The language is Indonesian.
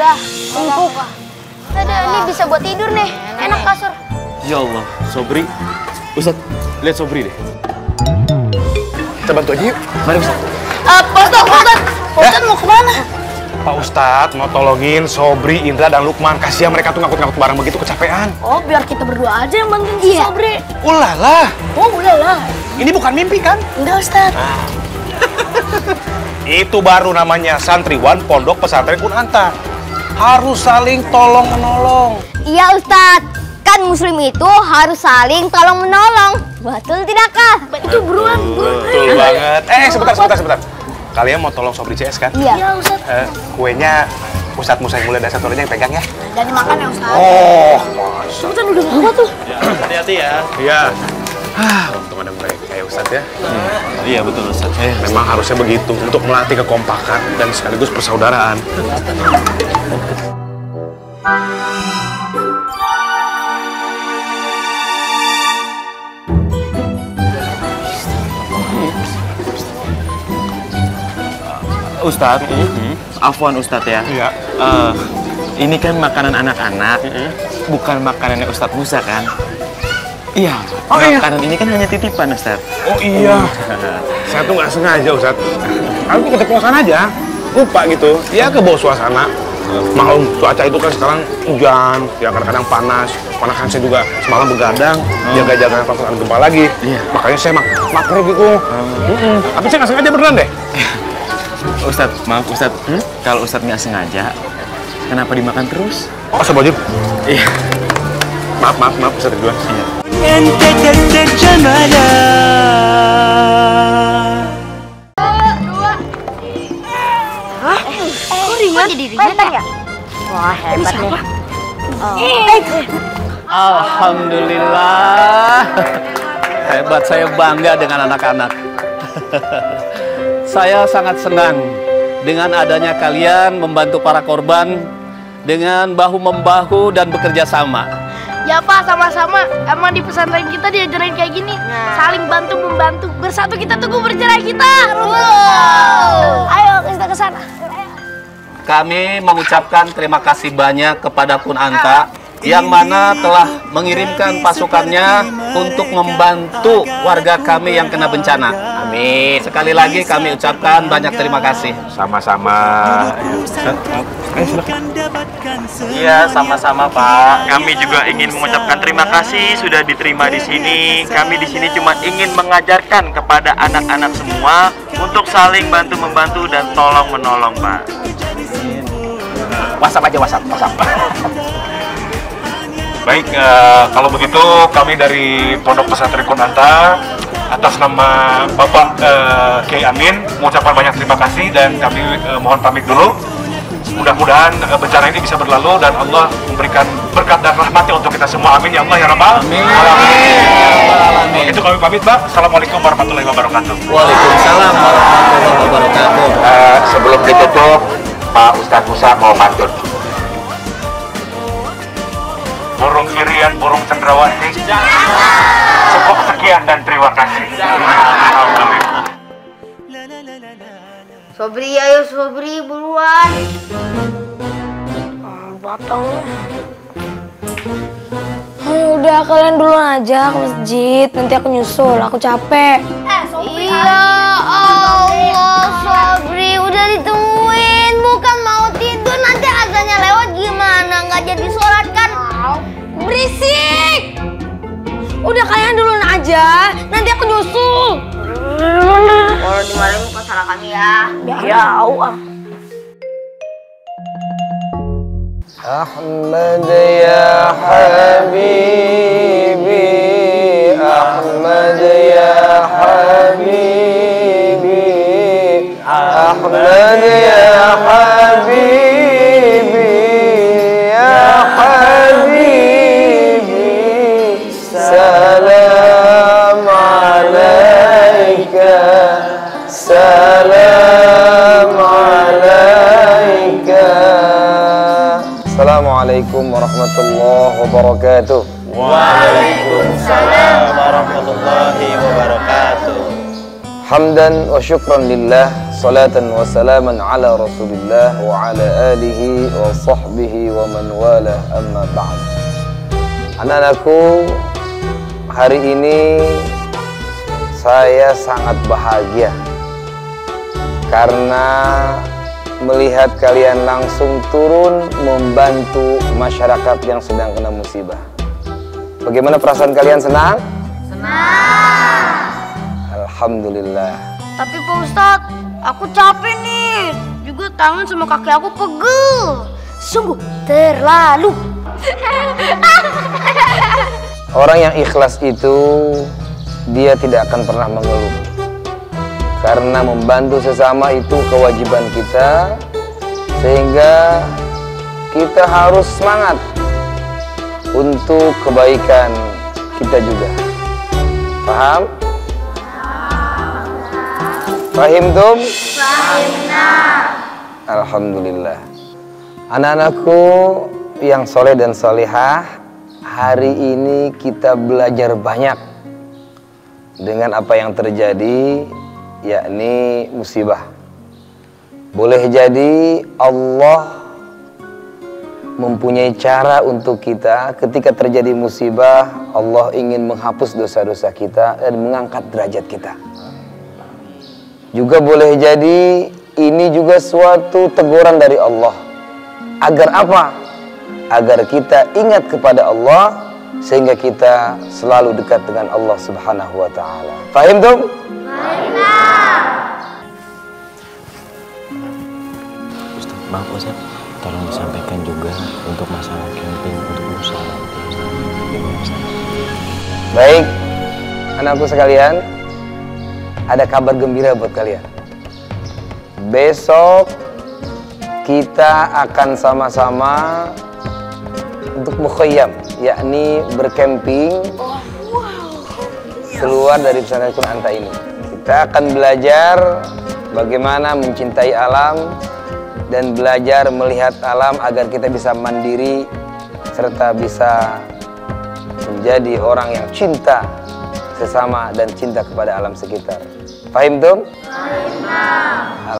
udah empuk. Ada ini bisa buat tidur nih, enak kasur. Ya Allah, Sobri. Ustaz, lihat Sobri deh. Kita bantu aja yuk. Mari Ustaz. Ustaz mau kemana? Pak Ustadz mau tolongin Sobri, Indra, dan Lukman. Kasihan mereka tuh ngangkut-ngangkut barang begitu kecapean. Oh, biar kita berdua aja yang bantuin si Sobri. Ulala. Oh, ulala. Ini bukan mimpi kan? Enggak, Ustaz. Itu baru namanya santriwan pondok pesantren Kunanta. Harus saling tolong-menolong. Iya Ustadz, kan muslim itu harus saling tolong menolong. Betul tidakkah? Itu berulang. Betul banget. Sebentar. Kalian mau tolong Sobri CS kan? Iya. Ustaz. Kuenya Ustadz Musa yang mulia dan satu aja yang pegang ya. Dan dimakan ya, Ustaz. Oh, masa. Ustaz udah lama tuh. Hati-hati ya. Iya. Untung ada mereka ya Ustadz ya. Iya betul Ustaz. Memang harusnya begitu untuk melatih kekompakan dan sekaligus persaudaraan. Ustaz, afwan Ustaz ya. Iya. Ini kan makanan anak-anak, bukan makanannya Ustadz Musa kan? Iya. Makanan ini kan hanya titipan Ustaz. Oh iya. Saya tuh nggak sengaja Ustaz. Aku keceplosan aja. Lupa gitu. Ya ke bawah suasana. Maklum cuaca itu kan sekarang hujan, ya kadang-kadang panas. Panasan saya juga semalam begadang, jaga-jaga perasaan gempa lagi. Iya. Makanya saya makro gitu. Tapi saya nggak sengaja beneran deh. Ustadz, maaf Ustadz. Kalau Ustadz nggak sengaja, kenapa dimakan terus? Oh, Astagfirullahaladzim. Iya. Maaf Ustadz duluan. Iya. Kok ringan? Jadi ringan ya? Wah hebat nih. Alhamdulillah. Hebat, saya bangga dengan anak-anak. Saya sangat senang dengan adanya kalian membantu para korban dengan bahu-membahu dan bekerja sama. Ya Pak, sama-sama. Emang di pesantren kita diajarin kayak gini. Saling bantu-membantu. Bersatu kita tunggu bercerai kita. Wow. Ayo kita ke sana. Kami mengucapkan terima kasih banyak kepada Kunanta yang mana telah mengirimkan pasukannya untuk membantu warga kami yang kena bencana. Amin. Sekali lagi kami ucapkan banyak terima kasih. Sama-sama. Iya, sama-sama Pak. Kami juga ingin mengucapkan terima kasih sudah diterima di sini. Kami di sini cuma ingin mengajarkan kepada anak-anak semua untuk saling bantu-membantu dan tolong-menolong, Pak. WhatsApp aja, WhatsApp. Baik, kalau begitu kami dari Pondok Pesantren Kunanta atas nama Bapak Kiai Amin mengucapkan banyak terima kasih dan kami mohon pamit dulu. Mudah-mudahan bencana ini bisa berlalu dan Allah memberikan berkat dan rahmatnya untuk kita semua. Amin ya Allah ya Rabbal. Amin. Amin. Itu kami pamit, Pak. Assalamualaikum warahmatullahi wabarakatuh. Waalaikumsalam warahmatullahi wabarakatuh. Sebelum ditutup, Pak Ustadz Musa mau pantun. Burung irian, burung cendrawasih. Cukup sekian dan terima kasih. Sobri, ayo Sobri buruan. Batang. Udah kalian duluan aja ke masjid. Nanti aku nyusul. Aku capek. Iya Allah, Sobri udah ditungguin. Bukan mau tidur, nanti azannya lewat gimana? Nggak jadi sholat kan? Berisik. Udah kalian duluan aja. Nanti aku nyusul. Kalau dimarahin bukan salah kami ya. Ya Allah. Ahmad ya Habibi, Ahmad ya Habibi, Ahmad ya Habibi, ya Habibi, salam alaika, salam alaika. Assalamualaikum warahmatullahi wabarakatuh. Waalaikumsalam warahmatullahi wabarakatuh. Hamdan wa syukran lillah, salatan wa salaman ala Rasulillah wa ala alihi wa sahbihi wa man wala, amma ba'd. Anak-anakku, hari ini saya sangat bahagia karena melihat kalian langsung turun membantu masyarakat yang sedang kena musibah. Bagaimana perasaan kalian, senang? Senang. Alhamdulillah. Tapi Pak Ustadz, aku capek nih. Juga tangan sama kaki aku pegel. Sungguh terlalu. Orang yang ikhlas itu dia tidak akan pernah mengeluh. Karena membantu sesama itu kewajiban kita, sehingga kita harus semangat untuk kebaikan kita juga. Paham? Fahim tum? Fahimna. Alhamdulillah. Anak-anakku yang soleh dan solehah, hari ini kita belajar banyak dengan apa yang terjadi, yakni musibah. Boleh jadi Allah mempunyai cara untuk kita ketika terjadi musibah. Allah ingin menghapus dosa-dosa kita dan mengangkat derajat kita. Juga boleh jadi ini juga suatu teguran dari Allah. Agar apa? Agar kita ingat kepada Allah, sehingga kita selalu dekat dengan Allah Subhanahu wa ta'ala. Fahim tuh? Ustaz, maaf Ustaz, tolong disampaikan juga untuk masalah camping untuk usaha. Baik, anakku sekalian, ada kabar gembira buat kalian. Besok kita akan sama-sama untuk mukhayyam, yakni bercamping keluar dari pesantren Kunanta ini. Kita akan belajar bagaimana mencintai alam dan belajar melihat alam agar kita bisa mandiri serta bisa menjadi orang yang cinta sesama dan cinta kepada alam sekitar. Fahim tuh? Fahim.